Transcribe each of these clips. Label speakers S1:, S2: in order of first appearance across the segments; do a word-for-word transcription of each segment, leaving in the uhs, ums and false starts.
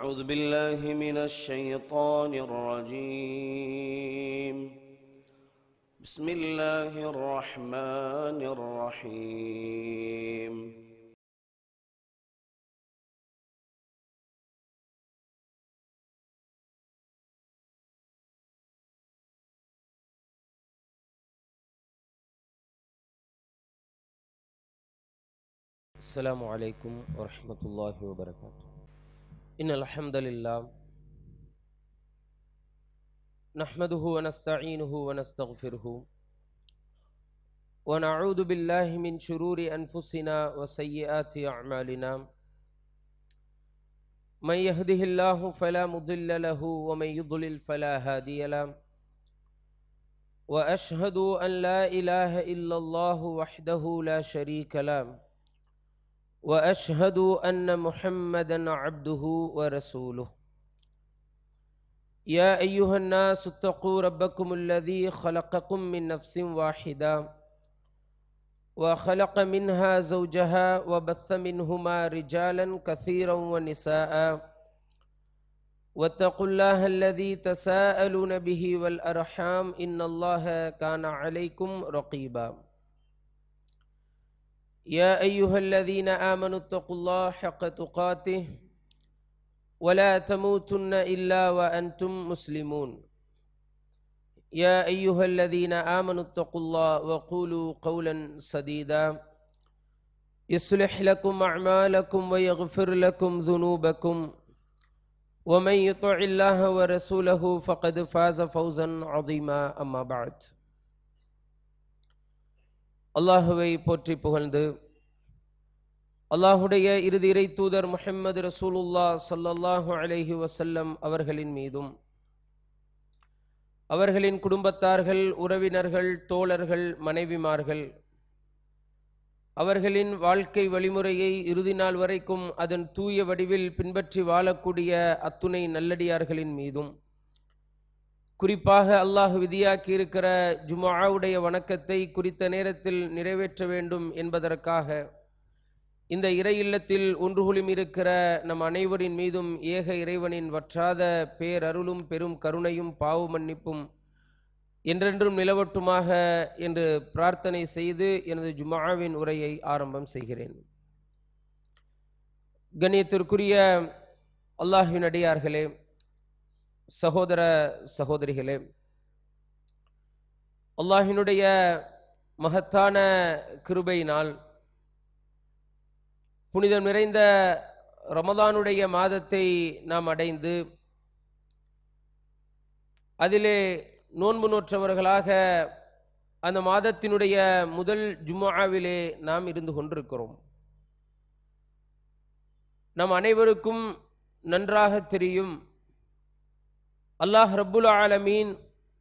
S1: أعوذ بالله من الشيطان الرجيم. بسم الله الرحمن الرحيم.
S2: السلام عليكم ورحمة الله وبركاته. إن الحمد لله نحمده ونستعينه ونستغفره ونعوذ بالله من شرور أنفسنا وسيئات أعمالنا. من يهده الله فلا مضل له ومن يضلل فلا هادي له. وأشهد أن لا إله إلا الله وحده لا شريك له. وأشهد أن محمدًا عبده ورسوله. يا أيها الناس اتقوا ربكم الذي خلقكم من نفس واحدة وخلق منها زوجها وبث منهما رجالا كثيرا ونساء. واتقوا الله الذي تساءلون به والأرحام إن الله كان عليكم رقيبا. يا أيها الذين آمنوا اتقوا الله حق تقاته ولا تموتن إلا وأنتم مسلمون. يا أيها الذين آمنوا اتقوا الله وقولوا قولا سديدا يصلح لكم أعمالكم ويغفر لكم ذنوبكم ومن يطع الله ورسوله فقد فاز فوزا عظيما. أما بعد. அல்லாஹுவை போற்றி புகழ்ந்து அல்லாஹுடைய இறுதி இறை தூதர் முஹம்மது ரசூலுல்லாஹ் ஸல்லல்லாஹு அலைஹி வஸல்லம் அவர்களின் மீதும் அவர்களின் குடும்பத்தார்கள், உறவினர்கள், தோழர்கள், மனைவிமார்கள், அவர்களின் வாழ்க்கை வழிமுறையை இறுதி நாள் வரைக்கும் அதன் தூய வடிவில் பின்பற்றி வாழக்கூடிய அத்துணை நல்லடியார்களின் மீதும், குறிப்பாக அல்லாஹ் விதியாக்கி இருக்கிற ஜும்ஆவுடைய வணக்கத்தை குறித்த நேரத்தில் நிறைவேற்ற வேண்டும் என்பதற்காக இந்த இறை இல்லத்தில் ஒன்றுகுலும் இருக்கிற நம் அனைவரின் மீதும் ஏக இறைவனின் வற்றாத பேரருளும் பெரும் கருணையும் பாவ மன்னிப்பும் என்றென்றும் நிலவட்டுமாக என்று பிரார்த்தனை செய்து எனது ஜும்ஆவின் உரையை ஆரம்பம் செய்கிறேன். கண்ணியத்திற்குரிய அல்லாஹ்வின் அடியார்களே, சகோதர சகோதரிகளே, அல்லாஹ்வினுடைய மகத்தான கிருபையினால் புனிதம் நிறைந்த ரமதானுடைய மாதத்தை நாம் அடைந்து அதிலே நோன்பு நோற்றவர்களாக அந்த மாதத்தினுடைய முதல் ஜும்ஆவிலே நாம் இருந்து கொண்டிருக்கிறோம். நம் அனைவருக்கும் நன்றாக தெரியும், அல்லாஹ் ரப்புல் ஆலமீன்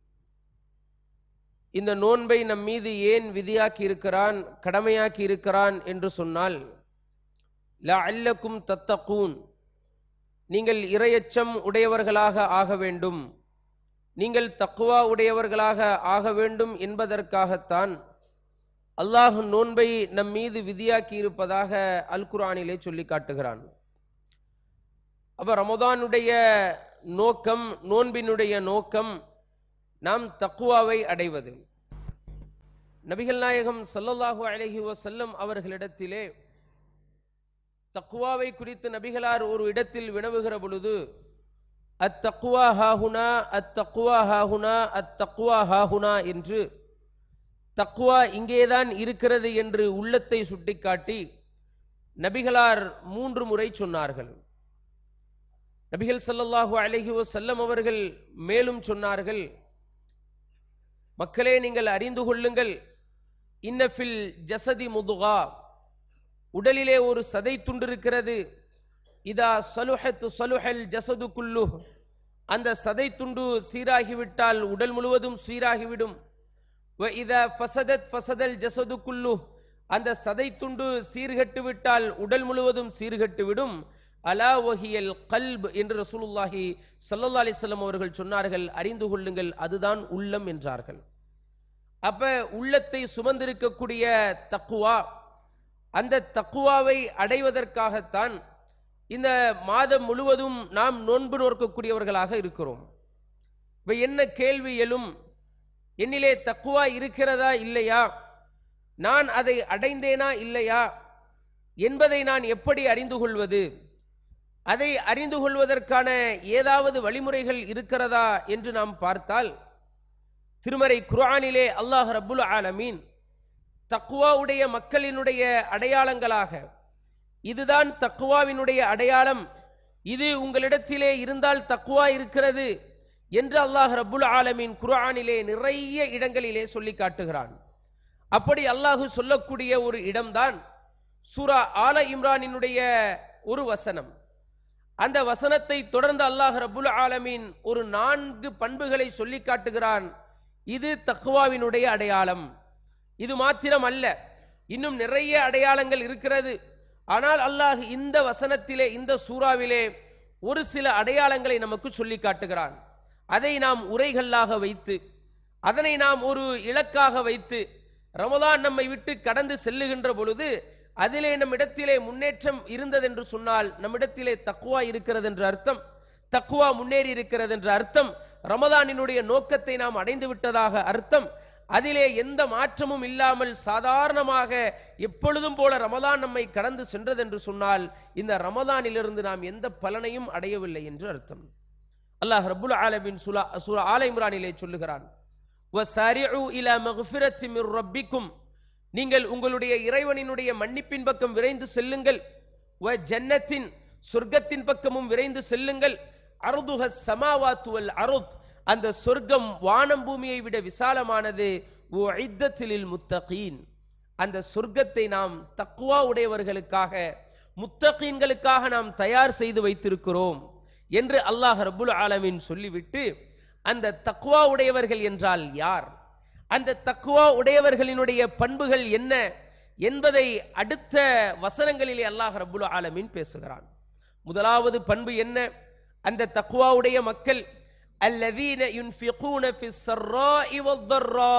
S2: இந்த நோன்பை நம் மீது ஏன் விதியாக்கி இருக்கிறான், கடமையாக்கி இருக்கிறான் என்று சொன்னால், லஅல்லக்கும் தத்தகூன், நீங்கள் இறையச்சம் உடையவர்களாக ஆக வேண்டும், நீங்கள் தக்வா உடையவர்களாக ஆக வேண்டும் என்பதற்காகத்தான் அல்லாஹ் நோன்பை நம் மீது விதியாக்கி இருப்பதாக அல் குர்ஆனிலே சொல்லி காட்டுகிறான். அப்ப ரமதானுடைய நோக்கம், நோன்பினுடைய நோக்கம் நாம் தக்வாவை அடைவது. நபிகள் நாயகம் ஸல்லல்லாஹு அலைஹி வஸல்லம் அவர்களிடத்திலே தக்வாவை குறித்து நபிகளார் ஒரு இடத்தில் வினவுகிற பொழுது, அத் தக்வா ஹாஹுனா அத் தக்வா ஹாஹுனா அத் தக்வா ஹாஹுனா என்று தக்வா இங்கேதான் இருக்கிறது என்று உள்ளத்தை சுட்டிக்காட்டி நபிகளார் மூன்று முறை சொன்னார்கள். நபிகள் ஸல்லல்லாஹு அலைஹி வஸல்லம் அவர்கள் மேலும் சொன்னார்கள், மக்களே நீங்கள் அறிந்து கொள்ளுங்கள், இன்னஃபில் ஜஸதி முதுகா, உடலிலே ஒரு சதை துண்டு இருக்கிறது, இதா சலுஹத் சலுஹல் ஜஸது குல்லு, அந்த சதை துண்டு சீராகிவிட்டால் உடல் முழுவதும் சீராகிவிடும். வ இதா ஃபஸதத் ஃபஸதல் ஜஸது குல்லு, அந்த சதை துண்டு சீர்கட்டு விட்டால் உடல் முழுவதும் சீர்கட்டு விடும். அலா வஹியல் கல்ப் என்று ரசூலுல்லாஹி ஸல்லல்லாஹு அலைஹி வஸல்லம் அவர்கள் சொன்னார்கள், அறிந்து கொள்ளுங்கள், அதுதான் உள்ளம் என்றார்கள். அப்ப உள்ளத்தை சுமந்திருக்கக்கூடிய தக்வா, அந்த தக்வாவை அடைவதற்காகத்தான் இந்த மாதம் முழுவதும் நாம் நோன்பு நோக்கக்கூடியவர்களாக இருக்கிறோம். இப்போ என்ன கேள்வி எழும்? என்னிலே தக்குவா இருக்கிறதா இல்லையா, நான் அதை அடைந்தேனா இல்லையா என்பதை நான் எப்படி அறிந்து கொள்வது? அதை அறிந்து கொள்வதற்கான ஏதாவது வழிமுறைகள் இருக்கிறதா என்று நாம் பார்த்தால், திருமறை குர்ஆனிலே அல்லாஹ் ரப்புல் ஆலமீன் தக்குவாவுடைய மக்களினுடைய அடையாளங்களாக, இதுதான் தக்குவாவினுடைய அடையாளம், இது உங்களிடத்திலே இருந்தால் தக்குவா இருக்கிறது என்று அல்லாஹ் ரப்புல் ஆலமீன் குர்ஆனிலே நிறைய இடங்களிலே சொல்லி காட்டுகிறான். அப்படி அல்லாஹ் சொல்லக்கூடிய ஒரு இடம்தான் சூரா ஆல இம்ரானினுடைய ஒரு வசனம். அந்த வசனத்தை தொடர்ந்து அல்லாஹ் ரப்புல் ஆலமீன் ஒரு நான்கு பண்புகளை சொல்லி காட்டுகிறான். இது தக்வாவினுடைய அடையாளம். இது மாத்திரம் அல்ல, இன்னும் நிறைய அடையாளங்கள் இருக்கிறது. ஆனால் அல்லாஹ் இந்த வசனத்திலே, இந்த சூறாவிலே ஒரு சில அடையாளங்களை நமக்கு சொல்லி காட்டுகிறான். அதை நாம் உரைகளாக வைத்து, அதனை நாம் ஒரு இலக்காக வைத்து, ரமலான் நம்மை விட்டு கடந்து செல்லுகின்ற பொழுது அதிலே நம்மிடத்திலே முன்னேற்றம் இருந்தது என்று சொன்னால் நம்மிடத்திலே தக்குவா இருக்கிறது என்ற அர்த்தம், தக்குவா முன்னேறி இருக்கிறது என்ற அர்த்தம், ரமலானினுடைய நோக்கத்தை நாம் அடைந்து விட்டதாக அர்த்தம். அதிலே எந்த மாற்றமும் இல்லாமல் சாதாரணமாக எப்பொழுதும் போல ரமலான் நம்மை கடந்து சென்றது என்று சொன்னால் இந்த ரமலானிலிருந்து நாம் எந்த பலனையும் அடையவில்லை என்று அர்த்தம். அல்லாஹ் ரப்புல் ஆலமீன் சூரா ஆல இம்ரானிலே சொல்லுகிறான், வஸாரிஉ இலா மக்ஃபிரத்தி மிர் ரப்பிக்கும், நீங்கள் உங்களுடைய இறைவனினுடைய மன்னிப்பின் பக்கம் விரைந்து செல்லுங்கள், வ ஜன்னத்தின், சொர்க்கத்தின் பக்கமும் விரைந்து செல்லுங்கள், அர்துஹஸ் ஸமாவாத்து வல் அர்த், அந்த சொர்க்கம் வானம் பூமியை விட விசாலமானது, உஇத்தத் லில் முத்தகீன், அந்த சொர்க்கத்தை நாம் தக்வா உடையவர்களுக்காக, முத்தகீன்களுக்காக நாம் தயார் செய்து வைத்திருக்கிறோம் என்று அல்லாஹ் ரப்புல் ஆலமீன் சொல்லிவிட்டு, அந்த தக்வா உடையவர்கள் என்றால் யார், அந்த தக்வா உடையவர்களினுடைய பண்புகள் என்ன என்பதை அடுத்த வசனங்களிலே அல்லாஹ் ரப்புல் ஆலமீன் பேசுகிறான். முதலாவது பண்பு என்ன? அந்த தக்வா உடைய மக்கள் அல்லதீன யுன்ஃபிகூன ஃபிஸ் ஸர்ராஇ வத்தர்ரா,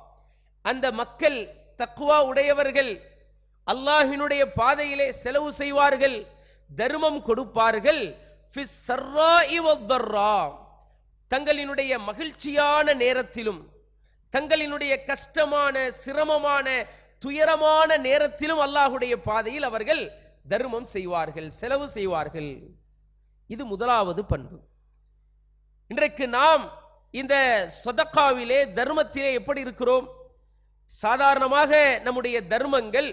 S2: அந்த மக்கள் தக்வா உடையவர்கள் அல்லாஹ்வினுடைய பாதையிலே செலவு செய்வார்கள், தர்மம் கொடுப்பார்கள், ஃபிஸ் ஸர்ராஇ வத்தர்ரா, தங்களினுடைய மகிழ்ச்சியான நேரத்திலும் தங்களினுடைய கஷ்டமான சிரமமான துயரமான நேரத்திலும் அல்லாஹ்வுடைய பாதையில் அவர்கள் தர்மம் செய்வார்கள், செலவு செய்வார்கள். இது முதலாவது பண்பு. இன்றைக்கு நாம் இந்த சதகாவிலே தர்மத்திலே எப்படி இருக்கிறோம்? சாதாரணமாக நம்முடைய தர்மங்கள்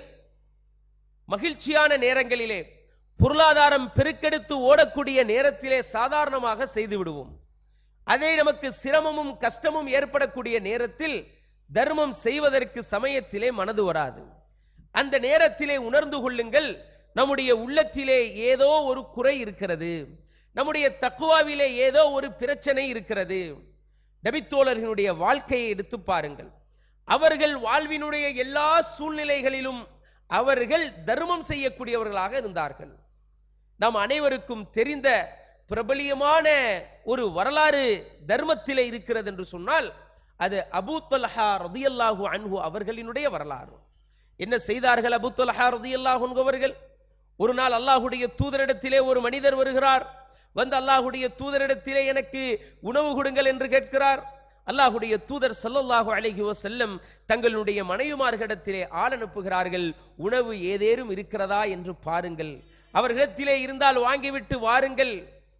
S2: மகிழ்ச்சியான நேரங்களிலே, பொருளாதாரம் பெருக்கெடுத்து ஓடக்கூடிய நேரத்திலே சாதாரணமாக செய்து விடுவோம். அதே நமக்கு சிரமமும் கஷ்டமும் ஏற்படக்கூடிய நேரத்தில் தர்மம் செய்வதற்கு சமயத்திலே மனது வராது. அந்த நேரத்திலே உணர்ந்து கொள்ளுங்கள், நம்முடைய உள்ளத்திலே ஏதோ ஒரு குறை இருக்கிறது, நம்முடைய தக்குவாவிலே ஏதோ ஒரு பிரச்சனை இருக்கிறது. நபித்தோழர்களுடைய வாழ்க்கையை எடுத்து பாருங்கள். அவர்கள் வாழ்வினுடைய எல்லா சூழ்நிலைகளிலும் அவர்கள் தர்மம் செய்யக்கூடியவர்களாக இருந்தார்கள். நாம் அனைவருக்கும் தெரிந்த பிரபலியமான ஒரு வரலாறு தர்மத்திலே இருக்கிறது என்று சொன்னால் அது அபூ தல்ஹா ரலியல்லாஹு அன்ஹு அவர்களினுடைய வரலாறு. என்ன செய்தார்கள் அபூ தல்ஹா ரலியல்லாஹு அன்ஹு அவர்கள்? ஒரு நாள் அல்லாஹ்வுடைய தூதரிடத்திலே ஒரு மனிதர் வருகிறார். வந்து அல்லாஹ்வுடைய தூதரிடத்திலே எனக்கு உணவு கொடுங்கள் என்று கேட்கிறார். அல்லாஹ்வுடைய தூதர் ஸல்லல்லாஹு அலைஹி வஸல்லம் தங்களுடைய மனைவிமார்களிடத்திலே ஆள் அனுப்புகிறார்கள். உணவு ஏதேனும் இருக்கிறதா என்று பாருங்கள், அவர்களிடத்திலே இருந்தால் வாங்கிவிட்டு வாருங்கள்.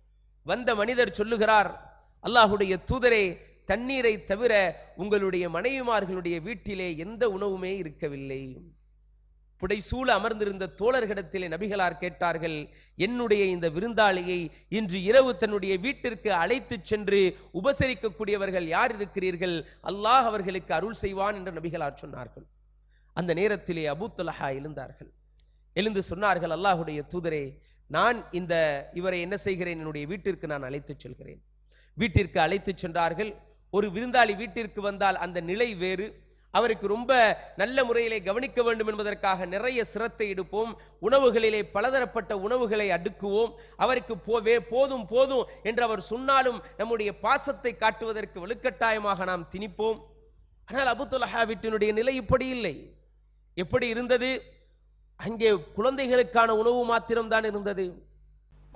S2: வந்த மனிதர் சொல்லுகிறார், அல்லாஹ்வுடைய தூதரே, தண்ணீரை தவிர உங்களுடைய மனைவிமார்களுடைய வீட்டிலே எந்த உணவுமே இருக்கவில்லை. புடைசூழ அமர்ந்திருந்த தோழர்களிடத்திலே நபிகளார் கேட்டார்கள், என்னுடைய இந்த விருந்தாளியை இன்று இரவு தன்னுடைய வீட்டிற்கு அழைத்து சென்று உபசரிக்கக்கூடியவர்கள் யார் இருக்கிறீர்கள்? அல்லாஹ் அவர்களுக்கு அருள் செய்வான் என்று நபிகளார் சொன்னார்கள். அந்த நேரத்திலே அபூ தல்ஹா எழுந்தார்கள். எழுந்து சொன்னார்கள், அல்லாஹ்வுடைய தூதரே, நான் இந்த இவரை என்ன செய்கிறேன், என்னுடைய வீட்டிற்கு நான் அழைத்து செல்கிறேன். வீட்டிற்கு அழைத்து சென்றார்கள். ஒரு விருந்தாளி வீட்டிற்கு வந்தால் அந்த நிலை வேறு. அவருக்கு ரொம்ப நல்ல முறையிலே கவனிக்க வேண்டும் என்பதற்காக நிறைய சிரத்தை எடுப்போம். உணவுகளிலே பலதரப்பட்ட உணவுகளை அடுக்குவோம். அவருக்கு போதும் போதும் என்று அவர் சொன்னாலும் நம்முடைய பாசத்தை காட்டுவதற்கு வலுக்கட்டாயமாக நாம் திணிப்போம். ஆனால் அபூ தல்ஹா வீட்டினுடைய நிலை இப்படி இல்லை. எப்படி இருந்தது? அங்கே குழந்தைகளுக்கான உணவு மாத்திரம்தான் இருந்தது.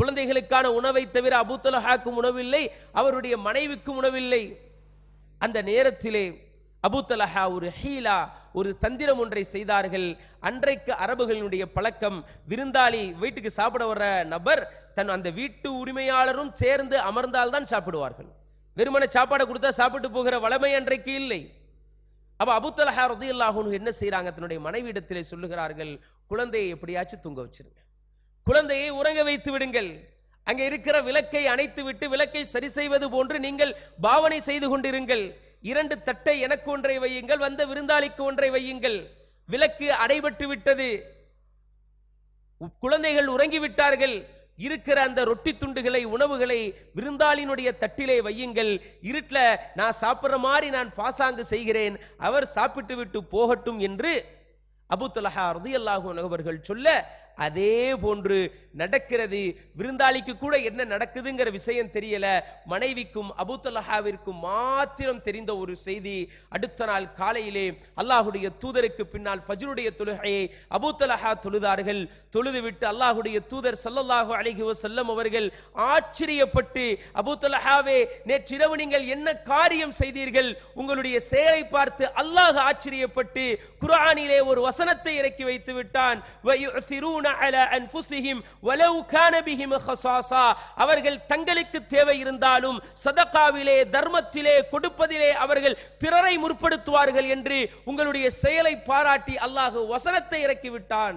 S2: குழந்தைகளுக்கான உணவை தவிர அபூ தல்ஹாக்கும் உணவில்லை, அவருடைய மனைவிக்கும் உணவில்லை. அந்த நேரத்திலே அபூ தல்ஹா ஒரு ஹீலா, ஒரு தந்திரம் ஒன்றை செய்தார்கள். அன்றைக்கு அரபுகளுடைய பழக்கம், விருந்தாளி வீட்டுக்கு சாப்பிட வர்ற நபர் தன் அந்த வீட்டு உரிமையாளரும் சேர்ந்து அமர்ந்தால்தான் சாப்பிடுவார்கள். வெறுமன சாப்பாடை கொடுத்தா சாப்பிட்டு போகிற வளமை அன்றைக்கு இல்லை. அப்ப அபூ தல்ஹா ரலியல்லாஹு அன்ஹு என்ன செய்யறாங்க, தன்னுடைய மனைவியிடத்திலே சொல்லுகிறார்கள், குழந்தையை எப்படியாச்சும் தூங்க வச்சிருங்க, குழந்தையை உறங்க வைத்து விடுங்கள், அங்கே இருக்கிற விளக்கை அணைத்து விட்டு விளக்கை சரி செய்வது போன்று நீங்கள் பாவனை செய்து கொண்டிருங்கள், இரண்டு தட்டை எனக்கு ஒன்றை வையுங்கள், வந்த விருந்தாளிக்கு ஒன்றை வையுங்கள், விளக்கு அடைபட்டு விட்டது, குழந்தைகள் உறங்கிவிட்டார்கள், இருக்கிற அந்த ரொட்டி துண்டுகளை உணவுகளை விருந்தாளினுடைய தட்டிலே வையுங்கள், இருட்டில் நான் சாப்பிட்ற மாதிரி நான் பாசாங்கு செய்கிறேன், அவர் சாப்பிட்டு விட்டு போகட்டும் என்று அபூ தல்ஹா ரலியல்லாஹு அன்ஹு அவர்கள் சொல்ல அதே போன்று நடக்கிறது. விருந்தாளிக்கு கூட என்ன நடக்குதுங்கிற விஷயம் தெரியல, மனைவிக்கும் அபூ தல்ஹாவிற்கும் மாத்திரம் தெரிந்த ஒரு செய்தி. அடுத்த நாள் காலையிலே அல்லாஹுடைய தூதருக்கு பின்னால் ஃபஜ்ருடைய தொழுகையை அபூ தல்ஹா தொழுதார்கள். தொழுதுவிட்டு அல்லாஹுடைய தூதர் ஸல்லல்லாஹு அலைஹி வஸல்லம் அவர்கள் ஆச்சரியப்பட்டு, அபூ தல்ஹாவே, நேற்றிரவு நீங்கள் என்ன காரியம் செய்தீர்கள், உங்களுடைய செயலை பார்த்து அல்லாஹ் ஆச்சரியப்பட்டு குர்ஆனிலே ஒரு வசனத்தை இறக்கி வைத்து விட்டான், அவர்கள் தங்களுக்கு தேவை இருந்தாலும் சதகாவிலே தர்மத்திலே கொடுப்பதிலே அவர்கள் பிறரை முற்படுத்துவார்கள் என்று உங்களுடைய செயலை பாராட்டி அல்லாஹ் வசனத்தை இறக்கி விட்டான்.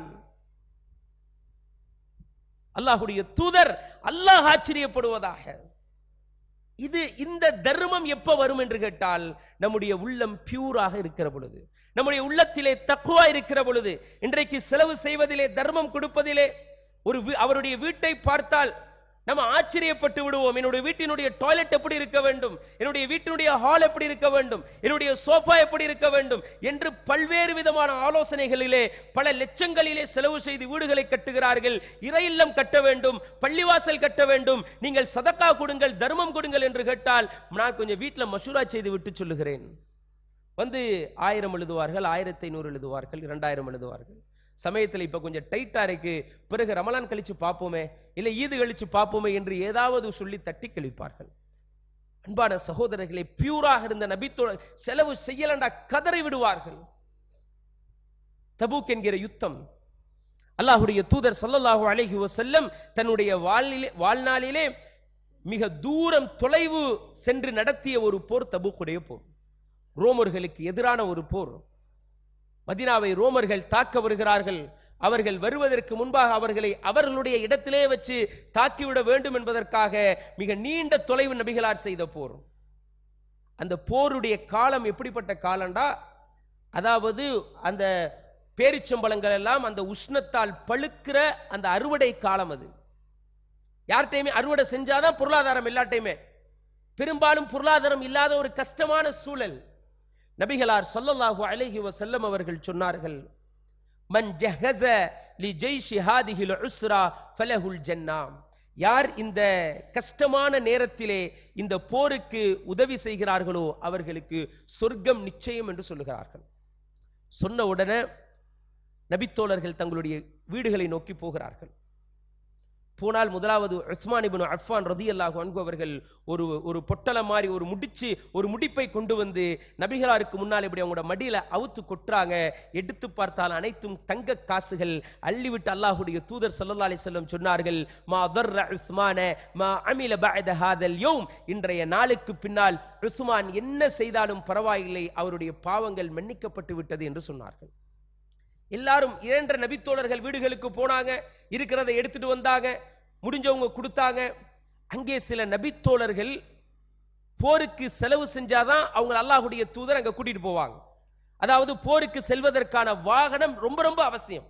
S2: அல்லாஹுடைய தூதர் அல்லாஹ் ஆச்சரியப்படுவதாக. இது இந்த தர்மம் எப்ப வரும் என்று கேட்டால், நம்முடைய உள்ளம் பியூராக இருக்கிற பொழுது, நம்முடைய உள்ளத்திலே தக்வா இருக்கிற பொழுது. இன்றைக்கு செலவு செய்வதிலே, தர்மம் கொடுப்பதிலே, ஒரு அவருடைய வீட்டை பார்த்தால் நம்ம ஆச்சரியப்பட்டு விடுவோம். என்னுடைய வீட்டினுடைய டாய்லெட் எப்படி இருக்க வேண்டும், என்னுடைய வீட்டினுடைய ஹால் எப்படி இருக்க வேண்டும், என்னுடைய சோஃபா எப்படி இருக்க வேண்டும் என்று பல்வேறு விதமான ஆலோசனைகளிலே பல லட்சங்களிலே செலவு செய்து வீடுகளை கட்டுகிறார்கள். இறை இல்லம் கட்ட வேண்டும், பள்ளிவாசல் கட்ட வேண்டும், நீங்கள் சதக்கா கொடுங்கள், தர்மம் கொடுங்கள் என்று கேட்டால் நான் கொஞ்சம் வீட்டில் மசூரா செய்து விட்டு சொல்லுகிறேன். வந்து ஆயிரம் எழுதுவார்கள், ஆயிரத்தி ஐநூறு எழுதுவார்கள், இரண்டாயிரம் எழுதுவார்கள். சமயத்தில் இப்ப கொஞ்சம் டைட்டா இருக்கு, பிறகு ரமலான் கழிச்சு பார்ப்போமே, இல்லை ஈது கழிச்சு பார்ப்போமே என்று ஏதாவது சொல்லி தட்டி கழிப்பார்கள். அன்பான சகோதரர்களை, பியூராக இருந்த நபித்தோட செலவு செய்யலண்டா கதறி விடுவார்கள். தபூக் என்கிற யுத்தம், அல்லாஹுடைய தூதர் ஸல்லல்லாஹு அலைஹி வஸல்லம் தன்னுடைய வாழ்நிலை வாழ்நாளிலே மிக தூரம் தொலைவு சென்று நடத்திய ஒரு போர் தபூக்குடைய போர். ரோமர்களுக்கு எதிரான ஒரு போர். மதீனாவை ரோமர்கள் தாக்க வருகிறார்கள். அவர்கள் வருவதற்கு முன்பாக அவர்களை அவர்களுடைய இடத்திலே வச்சு தாக்கிவிட வேண்டும் என்பதற்காக மிக நீண்ட தொலைவு நபிகளார் செய்த போர். அந்த போருடைய காலம் எப்படிப்பட்ட காலம்டா, அதாவது அந்த பேரிச்சம்பழங்கள் எல்லாம் அந்த உஷ்ணத்தால் பழுக்கிற அந்த அறுவடை காலம். அது யார்கிட்டையுமே அறுவடை செஞ்சாதான் பொருளாதாரம், எல்லாட்டையுமே பெரும்பாலும் பொருளாதாரம் இல்லாத ஒரு கஷ்டமான சூழல். நபிகளார் ஸல்லல்லாஹு அலைஹி வஸல்லம் அவர்கள் சொன்னார்கள், மன் ஜஹஸ லி ஜைஷி ஹாதிஹில் உஸ்ரா ஃபலஹுல் ஜன்னா. யார் இந்த கஷ்டமான நேரத்திலே இந்த போருக்கு உதவி செய்கிறார்களோ அவர்களுக்கு சொர்க்கம் நிச்சயம் என்று சொல்லுகிறார்கள். சொன்ன உடனே நபித்தோழர்கள் தங்களுடைய வீடுகளை நோக்கி போகிறார்கள். போனால் முதலாவது உஸ்மான் இப்னு அஃபான் ரலியல்லாஹு அன்ஹு அவர்கள் ஒரு ஒரு பொட்டலம் மாதிரி ஒரு முடிச்சு ஒரு முடிப்பை கொண்டு வந்து நபிகளாருக்கு முன்னால் இப்படி அவங்களோட மடியில அவுத்து கொட்டுறாங்க. எடுத்து பார்த்தால் அனைத்தும் தங்க காசுகள். அள்ளிவிட்டு அல்லாஹுடைய தூதர் ஸல்லல்லாஹு அலைஹி வஸல்லம் சொன்னார்கள், மா தர்ர உஸ்மான மா அமில பஅத ஹாதல் யௌம். இன்றைய நாளுக்கு பின்னால் உஸ்மான் என்ன செய்தாலும் பரவாயில்லை, அவருடைய பாவங்கள் மன்னிக்கப்பட்டு விட்டது என்று சொன்னார்கள். எல்லாரும் இரண்டு நபித்தோழர்கள் வீடுகளுக்கு போனாங்க, இருக்கிறத எடுத்துட்டு வந்தாங்க, முடிஞ்சவங்க கொடுத்தாங்க. அங்கே சில நபித்தோழர்கள் போருக்கு செலவு செஞ்சாதான் அவங்க அல்லாஹ்வுடைய தூதர் அங்க கூட்டிட்டு போவாங்க. அதாவது போருக்கு செல்வதற்கான வாகனம் ரொம்ப ரொம்ப அவசியம்.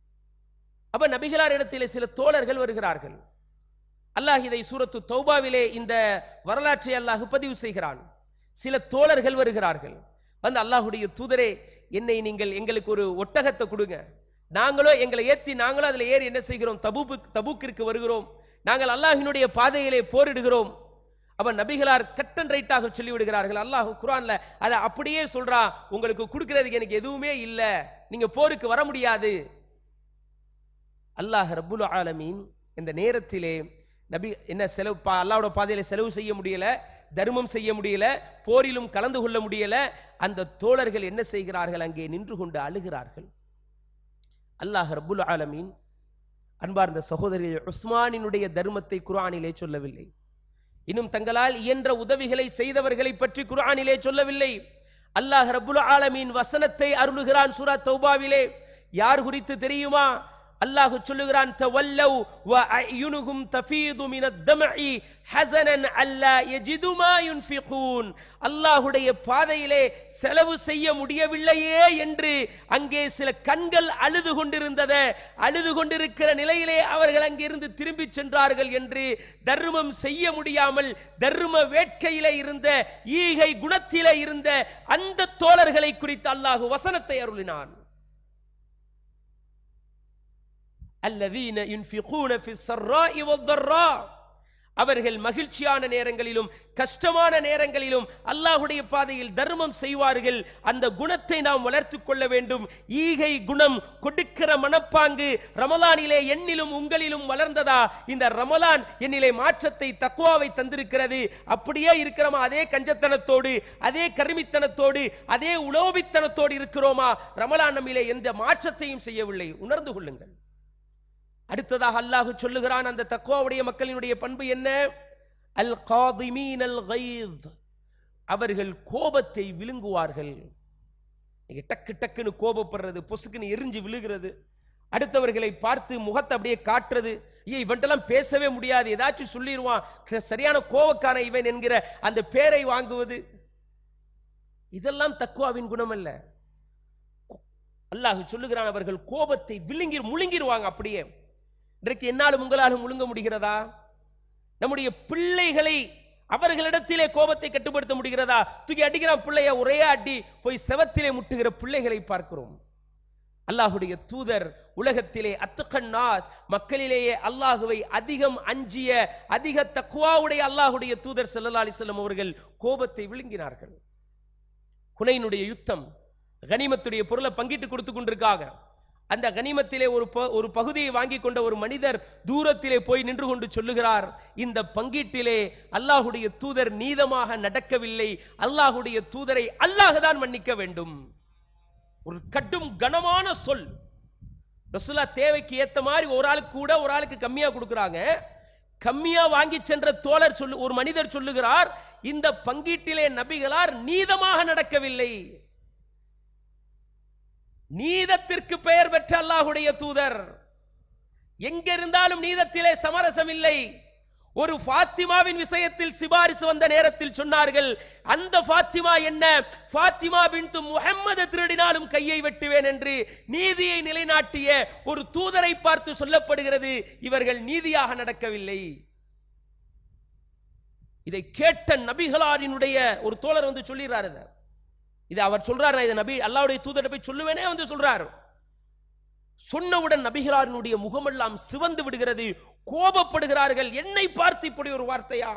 S2: அப்ப நபிகளார் இடத்திலே சில தோழர்கள் வருகிறார்கள். அல்லாஹ் இதை சூரத்து தௌபாவிலே இந்த வரலாற்றை அல்லாஹ் பதிவு செய்கிறான். சில தோழர்கள் வருகிறார்கள். வந்து அல்லாஹ்வுடைய தூதரே, என்னை நீங்கள் எங்களுக்கு ஒரு ஒட்டகத்தை கொடுங்க, நாங்களோ எங்களை ஏற்றி நாங்களோ அதில் ஏறி என்ன செய்கிறோம், தபூக்கு தபூக்கிற்கு வருகிறோம், நாங்கள் அல்லாஹ்வினுடைய பாதையிலே போரிடுகிறோம். அப்ப நபிகளார் கட்டன் ரைட்டாக சொல்லி விடுகிறார்கள். அல்லாஹ் குர்ஆன்ல அதை அப்படியே சொல்றா, உங்களுக்கு கொடுக்கிறதுக்கு எனக்கு எதுவுமே இல்லை, நீங்க போருக்கு வர முடியாது. அல்லாஹ் ரப்புல் ஆலமீன் இந்த நேரத்திலே நபி என்ன செலவு, அல்லாஹ்வுடைய பாதையில செலவு செய்ய முடியல, தர்மம் செய்ய முடியல, போரிலும் கலந்து கொள்ள முடியல. அந்த தோழர்கள் என்ன செய்கிறார்கள்? அங்கே நின்று கொண்டு அழுகிறார்கள். அல்லாஹ் ரப்புல் ஆலமீன் அன்பார்ந்த சகோதரர்களே, உஸ்மானினுடைய தர்மத்தை குர்ஆனிலே சொல்லவில்லை. இன்னும் தங்களால் இயன்ற உதவிகளை செய்தவர்களை பற்றி குர்ஆனிலே சொல்லவில்லை. அல்லாஹ் ரப்புல் ஆலமீன் வசனத்தை அருளுகிறான் சூரா தௌபாவிலே. யார் குறித்து தெரியுமா? அல்லாஹ் சொல்லுகிறான், தவல்லவ் வ அயுனுஹும் தஃபீது மினத் தம்இ ஹஸனன் அல்லா யஜிது மா யுன்ஃபிகூன். அல்லாஹ்வுடைய பாதையிலே செலவு செய்ய முடியவில்லையே என்று அங்கே சில கண்கள் அழுது கொண்டிருந்தது. அழுது கொண்டிருக்கிற நிலையிலே அவர்கள் அங்கிருந்து திரும்பி சென்றார்கள் என்று தர்மம் செய்ய முடியாமல் தர்ம வேட்கையிலே இருந்த, ஈகை குணத்திலே இருந்த அந்த தோழர்களை குறித்து அல்லாஹ் வசனத்தை அருளினான். அல்லதீன யுன்ஃபிகூன ஃபிஸ் ஸர்ராஇ வத்-தர்ரா. அவர்கள் மகிழ்ச்சியான நேரங்களிலும் கஷ்டமான நேரங்களிலும் அல்லாஹ்வுடைய பாதையில் தர்மம் செய்வார்கள். அந்த குணத்தை நாம் வளர்த்துக் கொள்ள வேண்டும். ஈகை குணம், கொடுக்கிற மனப்பாங்கு ரமலானிலே என்னிலும் உங்களிலும் வளர்ந்ததா? இந்த ரமலான் என்னிலே மாற்றத்தை, தக்வாவை தந்திருக்கிறது. அப்படியே இருக்கிறோமா? அதே கஞ்சத்தனத்தோடு, அதே கருமித்தனத்தோடு, அதே உலோபித்தனத்தோடு இருக்கிறோமா? ரமலான் நம்மிலே எந்த மாற்றத்தையும் செய்யவில்லை. உணர்ந்து கொள்ளுங்கள். அடுத்ததாக அல்லாஹ் சொல்லுகிறான், அந்த தக்வாவுடைய மக்களினுடைய பண்பு என்ன? அல் காதிமீன் அல் கைத். அவர்கள் கோபத்தை விழுங்குவார்கள். டக்கு டக்குன்னு கோபப்படுறது, பொசுக்குன்னு எரிஞ்சு விழுகிறது, அடுத்தவர்களை பார்த்து முகத்தை அப்படியே காட்டுறது, ஏன் இவன்ட்டெல்லாம் பேசவே முடியாது, ஏதாச்சும் சொல்லிடுவான், சரியான கோபக்கான இவன் என்கிற அந்த பேரை வாங்குவது, இதெல்லாம் தக்வாவின் குணம் அல்ல. அல்லாஹ் சொல்லுகிறான், அவர்கள் கோபத்தை விழுங்கி முழுங்கிடுவாங்க. அப்படியே இன்றைக்கு என்னாலும் உங்களாலும் முழுங்க முடிகிறதா? நம்முடைய பிள்ளைகளை அவர்களிடத்திலே கோபத்தை கட்டுப்படுத்த முடிகிறதா? தூக்கி அடிக்கிறான் பிள்ளைய, ஒரே அடி போய் செவத்திலே முட்டுகிற பிள்ளைகளை பார்க்கிறோம். அல்லாஹுடைய தூதர் உலகத்திலே அத்துகன் நாஸ், மக்களிலேயே அல்லாஹுவை அதிகம் அஞ்சிய, அதிக தக்வாவுடைய அல்லாஹுடைய தூதர் ஸல்லல்லாஹு அலைஹி வஸல்லம் அவர்கள் கோபத்தை விழுங்கினார்கள். ஹுனைனுடைய யுத்தம், கனிமத்துடைய பொருளை பங்கிட்டு கொடுத்து கொண்டிருக்காங்க. அந்த கனிமத்திலே ஒரு ஒரு பகுதியை வாங்கி கொண்ட ஒரு மனிதர் தூரத்திலே போய் நின்று கொண்டு சொல்லுகிறார், இந்த பங்கீட்டிலே அல்லாஹுடைய தூதர் நீதமாக நடக்கவில்லை, அல்லாஹுடைய தூதரை அல்லாஹ் தான் மன்னிக்க வேண்டும். ஒரு கடும் கனமான சொல். ரசூலுல்லாஹ் தேவைக்கு ஏத்த மாதிரி ஒரு ஆளுக்கு கூட ஒரு ஆளுக்கு கம்மியா கொடுக்கறாங்க. கம்மியா வாங்கி சென்ற தோழர் சொல்லு ஒரு மனிதர் சொல்லுகிறார், இந்த பங்கீட்டிலே நபிகளார் நீதமாக நடக்கவில்லை. நீதத்திற்கு பெயர் பெற்ற அல்லாஹுடைய தூதர் எங்க இருந்தாலும் நீதத்திலே சமரசம் இல்லை. ஒரு ஃபாத்திமாவின் விஷயத்தில் சிபாரிசு வந்த நேரத்தில் சொன்னார்கள், அந்த ஃபாத்திமா என்ன, ஃபாத்திமா பின்து முஹம்மது திருடினாலும் கையை வெட்டுவேன் என்று நீதியை நிலைநாட்டிய ஒரு தூதரை பார்த்து சொல்லப்படுகிறது, இவர்கள் நீதியாக நடக்கவில்லை. இதை கேட்ட நபிகளாரினுடைய ஒரு தோழர் வந்து சொல்லிடுறாரு, இது அவர் சொல்றாரு, இதை நபி அல்லாஹ்வுடைய தூதரை போய் சொல்லுவேனே வந்து சொல்றாரு. சொன்னவுடன் நபிகளாரினுடைய முகமெல்லாம் சிவந்து விடுகிறது, கோபப்படுகிறார்கள். என்னை பார்த்து இப்படி ஒரு வார்த்தையா?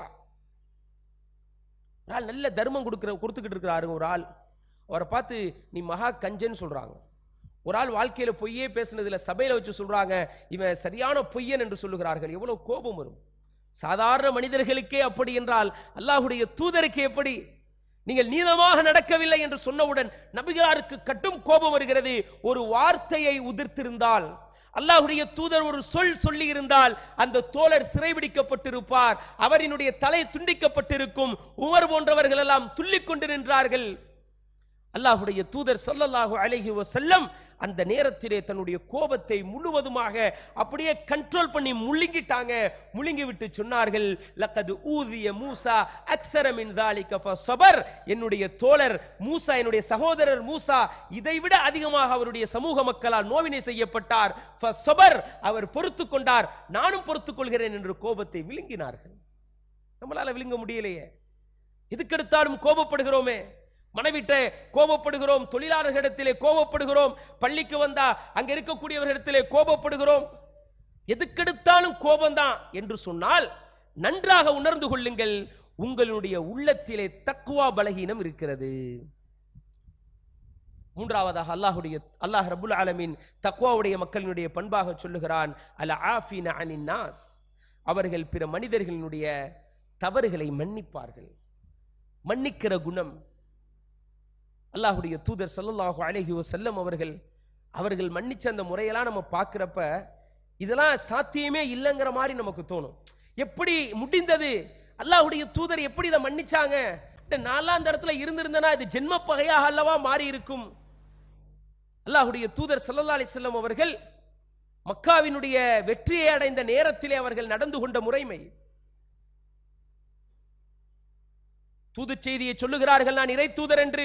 S2: ஒரு ஆள் நல்ல தர்மம் கொடுக்கிற கொடுத்துக்கிட்டு இருக்கிறாரு, ஒரு ஆள் அவரை பார்த்து நீ மகா கஞ்சன்னு சொல்றாங்க. ஒரு ஆள் வாழ்க்கையில பொய்யே பேசினதுல சபையில வச்சு சொல்றாங்க, இவன் சரியான பொய்யன் என்று சொல்லுகிறார்கள். எவ்வளவு கோபம் வரும்! சாதாரண மனிதர்களுக்கே அப்படி என்றால் அல்லாஹ்வுடைய தூதருக்கு எப்படி? நீங்கள் நீதமாக நடக்கவில்லை என்று சொன்னவுடன் நபிகளாருக்கு கட்டும் கோபம் வருகிறது. ஒரு வார்த்தையை உதிர்த்திருந்தால், அல்லாஹ்வுடைய தூதர் ஒரு சொல் சொல்லி இருந்தால் அந்த தோழர் சிறைபிடிக்கப்பட்டிருப்பார், அவரினுடைய தலை துண்டிக்கப்பட்டிருக்கும். உமர் போன்றவர்கள் எல்லாம் துள்ளிக் கொண்டு நின்றார்கள். அல்லாஹ்வுடைய தூதர் ஸல்லல்லாஹு அலைஹி வஸல்லம் அந்த நேரத்திலே தன்னுடைய கோபத்தை முழுவதுமாக அப்படியே கண்ட்ரோல் பண்ணி முழுங்கிட்டாங்க. முழுங்கி விட்டு சொன்னார்கள், லக்கது ஊதிய மூசா அக்ஸர மின் ذلك فصبر. என்னுடைய தோழர் மூசா, என்னுடைய சகோதரர் மூசா இதைவிட அதிகமாக அவருடைய சமூக மக்களால் நோவினை செய்யப்பட்டார். ஃபஸபர், அவர் பொறுத்துக் கொண்டார், நானும் பொறுத்துக் கொள்கிறேன் என்று கோபத்தை விழுங்கினார்கள். நம்மளால விழுங்க முடியலையே, எதுக்கெடுத்தாலும் கோபப்படுகிறோமே. மனைவிட்ட கோபப்படுகிறோம், தொழிலாளர்களிடத்திலே கோபப்படுகிறோம், பள்ளிக்கு வந்தா அங்க இருக்கக்கூடியவர்களிடத்திலே கோபப்படுகிறோம், எதுக்கெடுத்தாலும் கோபம்தான் என்று சொன்னால் நன்றாக உணர்ந்து கொள்ளுங்கள், உங்களுடைய உள்ளத்திலே தக்வா பலகீனம் இருக்கிறது. மூன்றாவதாக அல்லாஹ்வுடைய அல்லாஹ் ரப்புல் ஆலமீன் தக்வாவுடைய மக்களினுடைய பண்பாக சொல்லுகிறான், அல் ஆஃபின அனின் நாஸ். அவர்கள் பிற மனிதர்களினுடைய தவறுகளை மன்னிப்பார்கள். மன்னிக்கிற குணம். அல்லாஹ்வுடைய தூதர் ஸல்லல்லாஹு அலைஹி வஸல்லம் அவர்கள் அவர்கள் மன்னிச்ச அந்த முறையெல்லாம் நம்ம பார்க்கிறப்ப இதெல்லாம் சாத்தியமே இல்லைங்கிற மாதிரி நமக்கு தோணும். எப்படி முடிந்தது? அல்லாஹ்வுடைய தூதர் எப்படி இதை மன்னிச்சாங்க? நாலாம் அந்த இடத்துல இருந்திருந்தனா இது ஜென்ம பகையாக அல்லவா மாறி இருக்கும். அல்லாஹ்வுடைய தூதர் ஸல்லல்லாஹு அலைஹி வஸல்லம் அவர்கள் மக்காவினுடைய வெற்றியை அடைந்த நேரத்திலே அவர்கள் நடந்து கொண்ட முறைமை. தூது செய்தியை சொல்லுகிறார்கள், நான் இறை தூதர் என்று.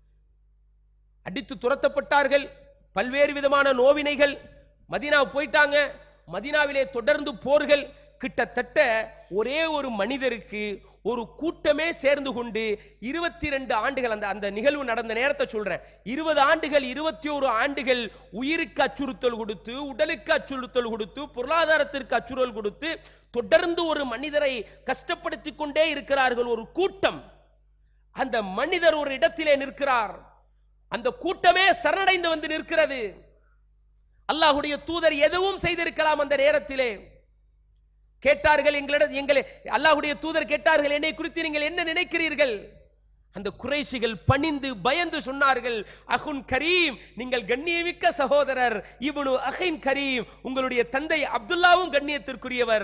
S2: அடித்து துரத்தப்பட்டார்கள். பல்வேறு விதமான நோவினைகள். மதீனா போயிட்டாங்க. மதீனாவிலே தொடர்ந்து போர்கள். கிட்டத்தட்ட ஒரே ஒரு மனிதருக்கு ஒரு கூட்டமே சேர்ந்து கொண்டு இருபத்தி ரெண்டு ஆண்டுகள், அந்த அந்த நிகழ்வு நடந்த நேரத்தை சொல்றேன், இருபது ஆண்டுகள் இருபத்தி ஒரு ஆண்டுகள் உயிருக்கு அச்சுறுத்தல் கொடுத்து, உடலுக்கு அச்சுறுத்தல் கொடுத்து, பொருளாதாரத்திற்கு அச்சுறுத்தல் கொடுத்து தொடர்ந்து ஒரு மனிதரை கஷ்டப்படுத்திக் கொண்டே இருக்கிறார்கள். ஒரு கூட்டம். அந்த மனிதர் ஒரு இடத்திலே நிற்கிறார். அந்த கூட்டமே சரணடைந்து வந்து நிற்கிறது. அல்லாஹ்வுடைய தூதர் எதுவும் செய்திருக்கலாம். அந்த நேரத்திலே கேட்டார்கள், எங்களிடம் எங்களை அல்லாஹ்வுடைய தூதர் கேட்டார்கள், என்னை குறித்து நீங்கள் என்ன நினைக்கிறீர்கள்? அந்த குறைஷிகள் பணிந்து பயந்து சொன்னார்கள், அஹுன் கரீம், நீங்கள் கண்ணியமிக்க சகோதரர். இப்னு அஹின் கரீம், உங்களுடைய தந்தை அப்துல்லாவும் கண்ணியத்திற்குரியவர்.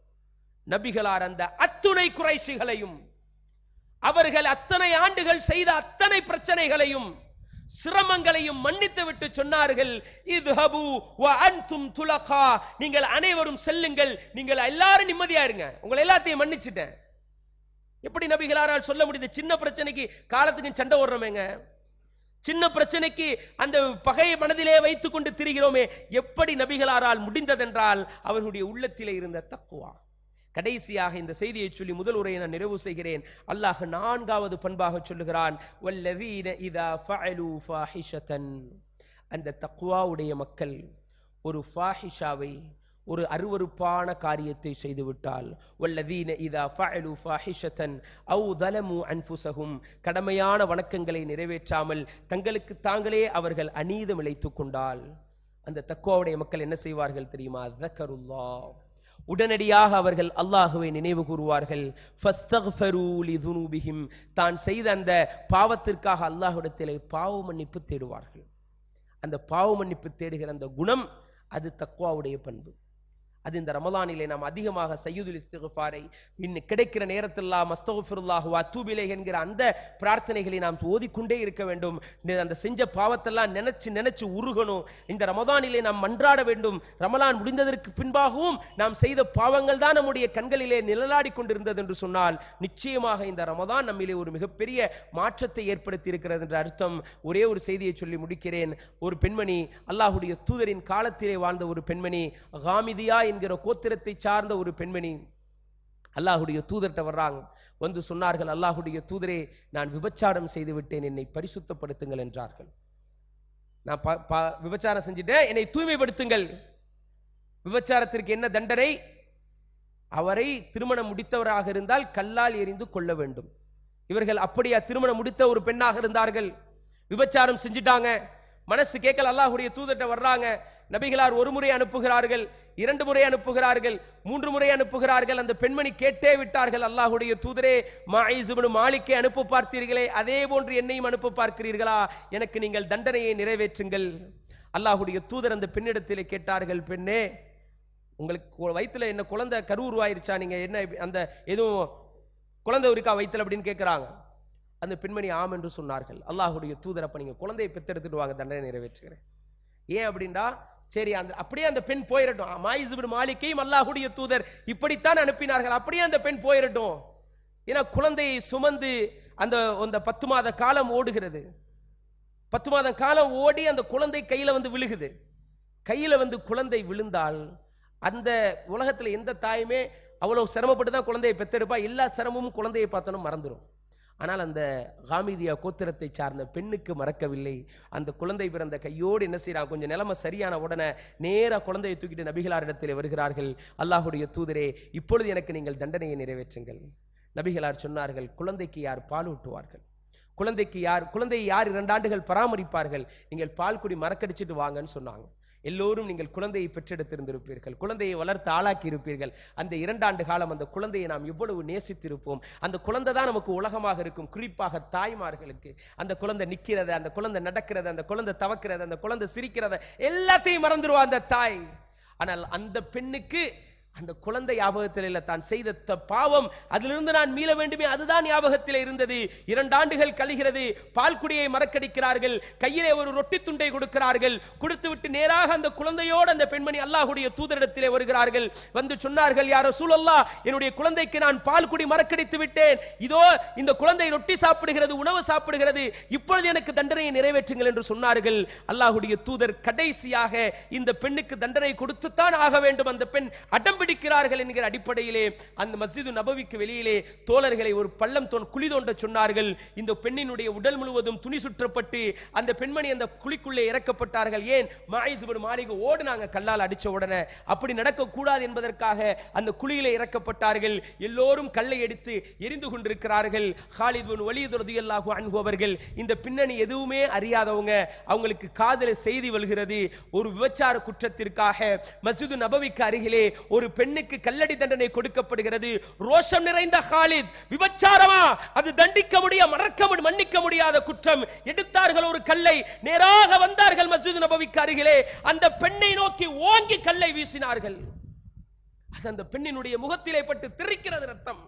S2: நபிகளார் அந்த அத்துணை குறைஷிகளையும், அவர்கள் அத்தனை ஆண்டுகள் செய்த அத்தனை பிரச்சனைகளையும் சிரமங்களையும் மன்னித்து விட்டு சொன்னார்கள், இத்ஹபு வ அன்தும் துலகா, நீங்கள் அனைவரும் செல்லுங்கள், நீங்கள் எல்லாரும் நிம்மதியா இருங்க, உங்களை எல்லாத்தையும் மன்னிச்சிட்டேன். எப்படி நபிகளாரால் சொல்ல முடியுது? சின்ன பிரச்சனைக்கு காலத்துக்கு சண்டை ஓடுறோமேங்க, சின்ன பிரச்சனைக்கு அந்த பகையை மனதிலே வைத்துக் கொண்டு திரிகிறோமே, எப்படி நபிகளாரால் முடிந்ததென்றால் அவர்களுடைய உள்ளத்திலே இருந்த தக்வா. கடைசியாக இந்த செய்தியை சொல்லி முதல் உரையை நான் நிறைவு செய்கிறேன். அல்லாஹ் நான்காவது பண்பாக சொல்லுகிறான், வல்லதீன இதா ஃபஅலு ஃபாஹிஷதன், அந்த தக்வாவுடைய மக்கள் ஒரு ஃபாஹிஷாவை, ஒரு அருவருப்பான காரியத்தை செய்துவிட்டால், வல்லதீன இதா ஃபஅலு ஃபாஹிஷதன் அவ் ஸலமு அன்ஃபுஸஹும், கடமையான வணக்கங்களை நிறைவேற்றாமல் தங்களுக்கு தாங்களே அவர்கள் அநீதம் இழைத்துக் கொண்டால், அந்த தக்வாவுடைய மக்கள் என்ன செய்வார்கள் தெரியுமா? ஸக்கருல்லாஹ், உடனடியாக அவர்கள் அல்லாஹுவை நினைவு கூறுவார்கள். ஃபஸ்தக்ஃபரு லிதுனூபிஹிம், தான் செய்த அந்த பாவத்திற்காக அல்லாஹ்விடத்திலே பாவ மன்னிப்பு தேடுவார்கள். அந்த பாவ மன்னிப்பு தேடுகிற அந்த குணம், அது தக்வாவுடைய பண்பு. அது இந்த ரமலானிலே நாம் அதிகமாக சய்யிதுல் இஸ்திக்ஃபாரை இன்னும் கிடைக்கிற நேரத்தெல்லாம் அஸ்தக்ஃபிருல்லாஹ் வ அத்தூபு இலைஹி என்கிற அந்த பிரார்த்தனைகளை நாம் ஓதிக்கொண்டே இருக்க வேண்டும். அந்த செஞ்ச பாவத்தெல்லாம் நினைச்சு நினைச்சு உருகணும். இந்த ரமலானிலே நாம் மன்றாட வேண்டும். ரமலான் முடிந்ததற்கு பின்பாகவும் நாம் செய்த பாவங்கள் தான் நம்முடைய கண்களிலே நிழலாடி கொண்டிருந்தது என்று சொன்னால், நிச்சயமாக இந்த ரமலான் நம்மிலே ஒரு மிகப்பெரிய மாற்றத்தை ஏற்படுத்தி இருக்கிறது என்ற அர்த்தம். ஒரே ஒரு செய்தியை சொல்லி முடிக்கிறேன். ஒரு பெண்மணி, அல்லாஹ்வுடைய தூதரின் காலத்திலே வாழ்ந்த ஒரு பெண்மணி, காமிதியா என்கிற கோத்திரத்தை சார்ந்த ஒரு பெண்மணி, அல்லாஹ்வுடைய தூதர்கிட்ட வர்றாங்க. வந்து சொன்னார்கள், அல்லாஹ்வுடைய தூதரே, நான் விபச்சாரம் செய்து விட்டேன், என்னை பரிசுத்தப்படுத்துங்கள் என்றார்கள். நான் விபச்சாரம் செஞ்சுட்டேன், என்னை தூய்மைப்படுத்துங்கள். விபச்சாரத்திற்கு என்ன தண்டனை? அவரை திருமணம் முடித்தவராக இருந்தால் கல்லால் எறிந்து கொள்ள வேண்டும். இவர்கள் அப்படியா திருமணம் முடித்த ஒரு பெண்ணாக இருந்தார்கள், விபச்சாரம் செஞ்சிட்டாங்க. மனசு கேட்கல. அல்லாஹ்வுடைய தூதர்கிட்ட வர்றாங்க. நபிகளார் ஒரு முறை அனுப்புகிறார்கள், இரண்டு முறை அனுப்புகிறார்கள், மூன்று முறை அனுப்புகிறார்கள். அந்த பெண்மணி கேட்டே விட்டார்கள், அல்லாஹ்வுடைய தூதரே, மாயிஸ் இப்னு மாலிக்கை அனுப்ப பார்த்தீர்களே, அதே போன்று என்னையும் அனுப்ப பார்க்கிறீர்களா? எனக்கு நீங்கள் தண்டனையை நிறைவேற்றுங்கள். அல்லாஹ்வுடைய தூதர் அந்த பெண்ணிடத்திலே கேட்டார்கள், பெண்ணே, உங்களுக்கு வயிற்றுல என்ன குழந்தை கரு உருவாயிருச்சா? நீங்க என்ன அந்த எதுவும் குழந்தை இருக்கா வயிற்றுல அப்படின்னு கேட்கிறாங்க. அந்த பெண்மணி ஆம் என்று சொன்னார்கள். அல்லாஹ்வுடைய தூதர், அப்ப நீங்க குழந்தையை பெற்றெடுத்துட்டு வாங்க, தண்டனை நிறைவேற்றுகிறேன். ஏன் அப்படின்னா, சரி அந்த அப்படியே அந்த பெண் போயிடட்டும். மாயிஸ் இப்னு மாலிக்கையும் அல்லாஹ்வுடைய தூதர் இப்படித்தான் அனுப்பினார்கள், அப்படியே அந்த பெண் போயிடட்டும். ஏன்னா குழந்தையை சுமந்து அந்த அந்த பத்து மாத காலம் ஓடுகிறது. பத்து மாதம் காலம் ஓடி அந்த குழந்தை கையில வந்து விழுகுது. கையில வந்து குழந்தை விழுந்தால் அந்த உலகத்துல எந்த தாயுமே அவ்வளவு சிரமப்பட்டு தான் குழந்தையை பெற்றெடுப்பா. எல்லா சிரமமும் குழந்தையை பார்த்தனும் மறந்துடும். ஆனால் அந்த காமிதியா கோத்திரத்தை சார்ந்த பெண்ணுக்கு மறக்கவில்லை. அந்த குழந்தை பிறந்த கையோடு என்ன செய்யறாங்க, கொஞ்சம் நிலைமை சரியான உடனே நேரா குழந்தையை தூக்கிட்டு நபிகளாரிடத்தில் வருகிறார்கள். அல்லாஹ்வுடைய தூதரே, இப்பொழுது எனக்கு நீங்கள் தண்டனையை நிறைவேற்றுங்கள். நபிகளார் சொன்னார்கள், குழந்தைக்கு யார் பால் ஊட்டுவார்கள்? குழந்தைக்கு யார் குழந்தையை யார் இரண்டு ஆண்டுகள் பராமரிப்பார்கள்? நீங்கள் பால் குடி மறக்கடிச்சிட்டு வாங்கன்னு சொன்னாங்க. எல்லோரும் நீங்கள் குழந்தையை பெற்றெடுத்திருந்திருப்பீர்கள், குழந்தையை வளர்த்து ஆளாக்கி இருப்பீர்கள். அந்த இரண்டாண்டு காலம் அந்த குழந்தையை நாம் எவ்வளவு நேசித்திருப்போம். அந்த குழந்தை தான் நமக்கு உலகமாக இருக்கும். குறிப்பாக தாய்மார்களுக்கு அந்த குழந்தை நிற்கிறது, அந்த குழந்தை நடக்கிறது, அந்த குழந்தை தவக்கிறது, அந்த குழந்தை சிரிக்கிறது, எல்லாத்தையும் மறந்துடுவா அந்த தாய். ஆனால் அந்த பெண்ணுக்கு அந்த குழந்தை ஞாபகத்தில் இல்லை, தான் செய்த பாவம், அதிலிருந்து நான் மீள வேண்டுமே, அதுதான் ஞாபகத்தில் இருந்தது. இரண்டு ஆண்டுகள் கழிகிறது, பால் குடியை மறக்கடிக்கிறார்கள், கையிலே ஒரு ரொட்டி துண்டை கொடுக்கிறார்கள். கொடுத்துவிட்டு நேராக அந்த குழந்தையோடு அந்த பெண்மணி அல்லாஹ்வுடைய தூதரிடத்திலே வருகிறார்கள். வந்து சொன்னார்கள், யா ரசூலல்லாஹ், என்னுடைய குழந்தைக்கு நான் பால் குடி மறக்கடித்து விட்டேன், இதோ இந்த குழந்தை ரொட்டி சாப்பிடுகிறது, உணவு சாப்பிடுகிறது, இப்பொழுது எனக்கு தண்டனையை நிறைவேற்றுங்கள் என்று சொன்னார்கள். அல்லாஹ்வுடைய தூதர் கடைசியாக இந்த பெண்ணுக்கு தண்டனை கொடுத்துத்தான் ஆக வேண்டும், அந்த பெண் அடம் பிடிக்கிறார்கள் என்கிற அடிப்படையிலே அந்த மஸ்ஜிது நபவிக்கு வெளியிலே தோழர்களை ஒரு பள்ளம் குழி தோண்ட சொன்னார்கள். இந்த பெண்ணினுடைய உடல் முழுவதும் துணி சுற்றப்பட்டு அந்த பெண்மணி அந்த குழிக்குள்ளே இறக்கப்பட்டார்கள். ஏன்? மாயிஸ் இப்னு மாலிக் ஓடுனாங்க கல்லால் அடிச்ச உடனே, அப்படி நடக்க கூடாது என்பதற்காக அந்த குழியிலே இறக்கப்பட்டார்கள். எல்லோரும் கல்லை எடுத்து எரிந்து கொண்டிருக்கிறார்கள். காலித் இப்னு வலீத் ரலியல்லாஹு அன்ஹு அவர்கள் இந்த பின்னணி எதுவுமே அறியாதவங்க, அவங்களுக்கு காதல செய்தி வருகிறது. ஒரு விபச்சார குற்றத்திற்காக மஸ்ஜிது நபவிக்கு அருகிலே ஒரு பெண்ணுக்கு கல்லடி தண்டனை கொடுக்கப்படுகிறது. ரோஷம் நிறைந்த காலித், விபச்சாரமா, அது தண்டிக்க முடிய மறக்க மன்னிக்க முடியாத குற்றம். எடுத்தார்கள் ஒரு கல்லை, நேராக வந்தார்கள் மஸ்ஜித் நபவிக்கு அருகிலே, அந்த பெண்ணை நோக்கி ஓங்கி கல்லை வீசினார்கள். அது அந்த பெண்ணினுடைய முகத்திலே பட்டு திரிக்கிறது ரத்தம்.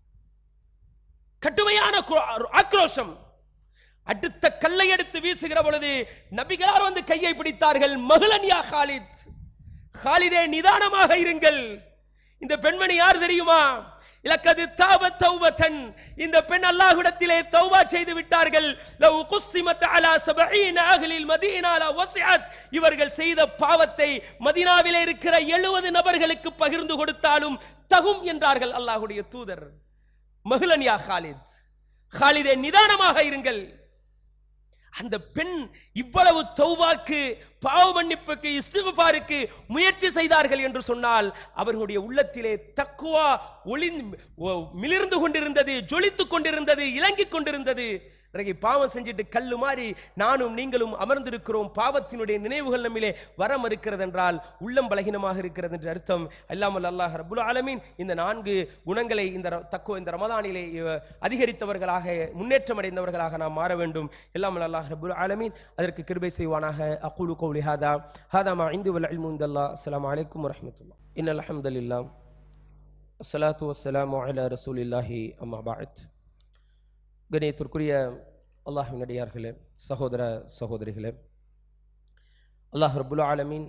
S2: கடுமையான ஆக்ரோஷம். அடுத்த கல்லை எடுத்து வீசுகிற பொழுது நபிகளார் வந்து கையை பிடித்தார்கள். மகளன் யா காலித், காலிதே நிதானமாக இருங்கள். இந்த பெண்மணி யார் தெரியுமா? இலக்கது தாபத் தௌபத்தன், இந்த பெண் அல்லாஹ்விடத்திலே தௌபா செய்து விட்டார்கள். லவ் குஸ்ஸிமத் அலா சபஈன அஹ்லில் மதீனா லா வஸிஅத், இவர்கள் செய்த பாவத்தை மதீனாவிலே இருக்கிற எழுபது நபர்களுக்கு பகிர்ந்து கொடுத்தாலும் தகும் என்றார்கள் அல்லாஹ்வுடைய தூதர். மஹ்லன் யா காலித், காலிதே நிதானமாக இருங்கள். அந்த பெண் இவ்வளவு தௌபாக்கு, பாவ மன்னிப்புக்கு, இஸ்திக்ஃபாருக்கு முயற்சி செய்தார்கள் என்று சொன்னால் அவர்களுடைய உள்ளத்திலே தக்வா ஒளி மிளிர்ந்து கொண்டிருந்தது, ஜொலித்துக் கொண்டிருந்தது, இலங்கிக் கொண்டிருந்தது. பாவம் செஞ்சிட்டு கல்லு மாதிரி நானும் நீங்களும் அமர்ந்திருக்கிறோம். பாவத்தினுடைய நினைவுகள் நம்மிலே வர மறுக்கிறது என்றால் உள்ளம் பலகீனமாக இருக்கிறது என்று அர்த்தம். அல்லாமல் அல்லாஹ் ரப்புல் ஆலமீன் இந்த நான்கு குணங்களை இந்த தக்குவா இந்த ரமதானிலே அதிகரித்தவர்களாக, முன்னேற்றம் அடைந்தவர்களாக நாம் மாற வேண்டும். அல்லாமல் அல்லாஹ் ரப்புல் ஆலமீன் அதற்கு கிருபை செய்வானாக. அகூலு கௌலி ஹாதா ஹாதா மா இன்தி வல் இல்மு இன்தல்லாஹ். அஸ்ஸலாமு அலைக்கும் வரஹ்மத்துல்லாஹ். இன்னல் ஹம்துலில்லாஹ் வஸ்ஸலாத்து வஸ்ஸலாமு அலா ரசூலில்லாஹி அம்மா பஅத். கணியத்திற்குரிய அல்லாஹ்வின் அடியார்களே, சகோதர சகோதரிகளே, அல்லாஹ் ரப்புல் ஆலமீன்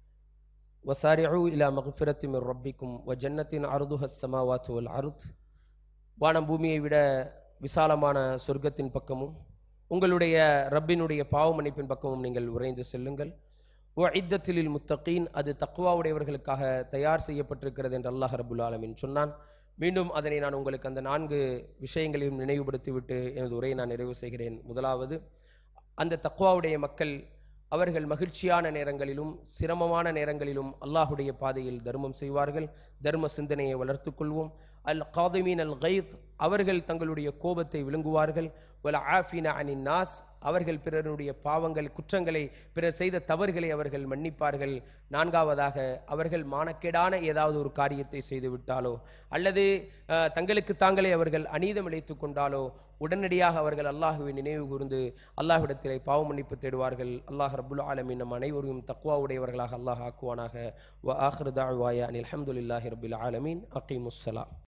S2: வசாரிஉ இலா மக்ஃபிரத்தி மிர் ரப்பிக்கும் வ ஜன்னத்தின் அர்துஹ ஸமாவாத்து வல் அர்த், வானம் பூமியை விட விசாலமான சொர்க்கத்தின் பக்கமும் உங்களுடைய ரப்பினுடைய பாவ மன்னிப்பின் பக்கமும் நீங்கள் விரைந்து செல்லுங்கள். வ இத்தத்தில் முத்தகீன், அது தக்வாவுடையவர்களுக்காக தயார் செய்யப்பட்டிருக்கிறது என்று அல்லாஹ் ரப்புல் ஆலமீன் சொன்னான். மீண்டும் அதனை நான் உங்களுக்கு அந்த நான்கு விஷயங்களையும் நினைவுபடுத்திவிட்டு எனது உரையை நான் நிறைவு செய்கிறேன். முதலாவது, அந்த தக்வாவுடைய மக்கள் அவர்கள் மகிழ்ச்சியான நேரங்களிலும் சிரமமான நேரங்களிலும் அல்லாஹுடைய பாதையில் தர்மம் செய்வார்கள். தர்ம சிந்தனையை வளர்த்து கொள்வோம். அல் காதிமீன் அல் கைத், அவர்கள் தங்களுடைய கோபத்தை விழுங்குவார்கள். வல் ஆஃபின அனின் நாஸ், அவர்கள் பிறருடைய பாவங்கள், குற்றங்களை, பிறர் செய்த தவறுகளை அவர்கள் மன்னிப்பார்கள். நான்காவதாக, அவர்கள் மானக்கேடான ஏதாவது ஒரு காரியத்தை செய்து விட்டாலோ அல்லது தங்களுக்கு தாங்களே அவர்கள் அநீதம் இழைத்து கொண்டாலோ உடனடியாக அவர்கள் அல்லாஹுவை நினைவு கூர்ந்து அல்லாஹ்விடத்திலே பாவ மன்னிப்பு தேடுவார்கள். அல்லாஹ் ரப்புல் ஆலமீன் நம் அனைவரையும் தக்வா உடையவர்களாக அல்லாஹ் ஆக்குவானாக. வ ஆகிரு தஅவானா அனில் ஹம்துலில்லாஹி ரப்பில் ஆலமீன். அகீமுஸ் ஸலாம்.